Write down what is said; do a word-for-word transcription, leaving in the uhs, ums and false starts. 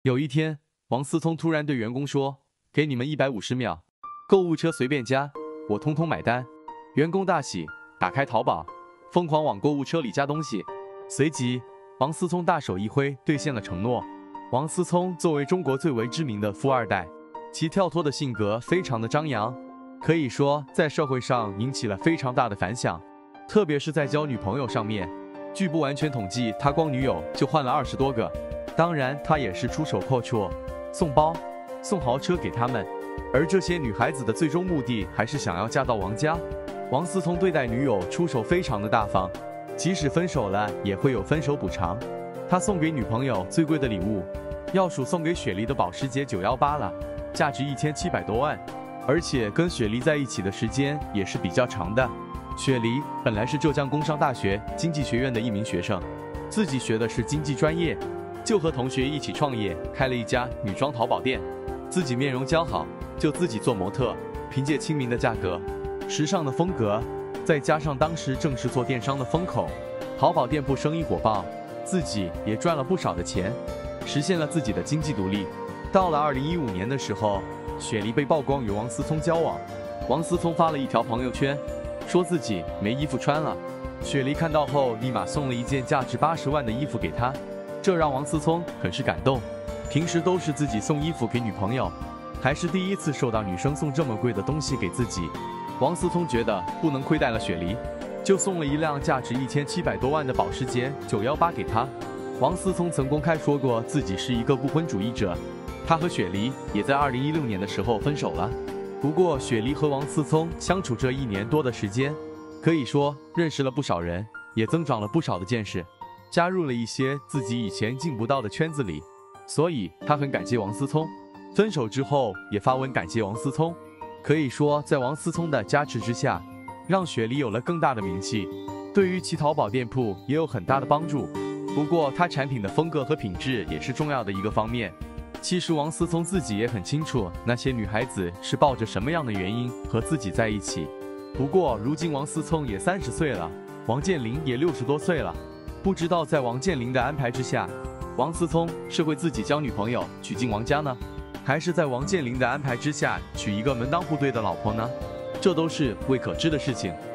有一天，王思聪突然对员工说：“给你们一百五十秒，购物车随便加，我通通买单。”员工大喜，打开淘宝，疯狂往购物车里加东西。随即，王思聪大手一挥，兑现了承诺。王思聪作为中国最为知名的富二代，其跳脱的性格非常的张扬，可以说在社会上引起了非常大的反响，特别是在交女朋友上面。据不完全统计，他光女友就换了二十多个。当然，他也是出手阔绰，送包、送豪车给他们。而这些女孩子的最终目的还是想要嫁到王家。王思聪对待女友出手非常的大方，即使分手了也会有分手补偿。他送给女朋友最贵的礼物，要数送给雪梨的保时捷九一八了，价值一千七百多万，而且跟雪梨在一起的时间也是比较长的。雪梨本来是浙江工商大学经济学院的一名学生，自己学的是经济专业，就和同学一起创业，开了一家女装淘宝店，自己面容姣好，就自己做模特，凭借亲民的价格、时尚的风格，再加上当时正是做电商的风口，淘宝店铺生意火爆，自己也赚了不少的钱，实现了自己的经济独立。到了二零一五年的时候，雪梨被曝光与王思聪交往，王思聪发了一条朋友圈，说自己没衣服穿了。雪梨看到后，立马送了一件价值八十万的衣服给他，这让王思聪很是感动。平时都是自己送衣服给女朋友，还是第一次受到女生送这么贵的东西给自己。王思聪觉得不能亏待了雪梨，就送了一辆价值一千七百多万的保时捷九一八给她。王思聪曾公开说过自己是一个不婚主义者，他和雪梨也在二零一六年的时候分手了。不过雪梨和王思聪相处这一年多的时间，可以说认识了不少人，也增长了不少的见识，加入了一些自己以前进不到的圈子里，所以他很感谢王思聪。分手之后也发文感谢王思聪，可以说在王思聪的加持之下，让雪梨有了更大的名气，对于其淘宝店铺也有很大的帮助。不过他产品的风格和品质也是重要的一个方面。其实王思聪自己也很清楚那些女孩子是抱着什么样的原因和自己在一起。不过如今王思聪也三十岁了，王健林也六十多岁了，不知道在王健林的安排之下，王思聪是会自己交女朋友娶进王家呢，还是在王健林的安排之下娶一个门当户对的老婆呢？这都是未可知的事情。